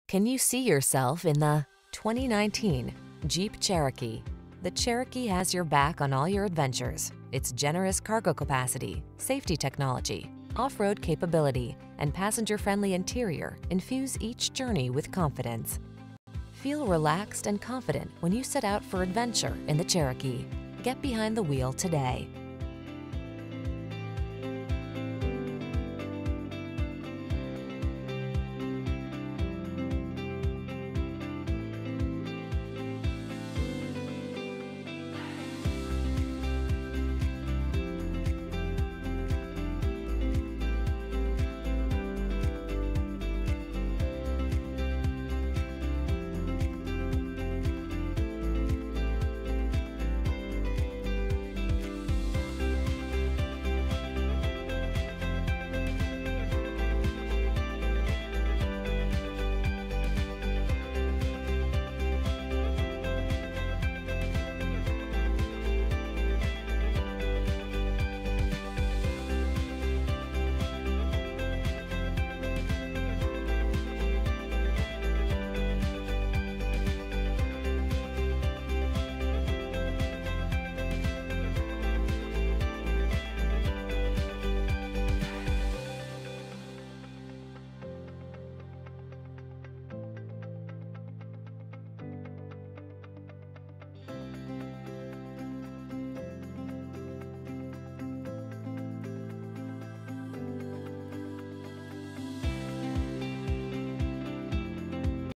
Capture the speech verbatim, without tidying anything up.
Can you see yourself in the twenty nineteen Jeep Cherokee? The Cherokee has your back on all your adventures. Its generous cargo capacity, safety technology, off-road capability, and passenger-friendly interior infuse each journey with confidence. Feel relaxed and confident when you set out for adventure in the Cherokee. Get behind the wheel today.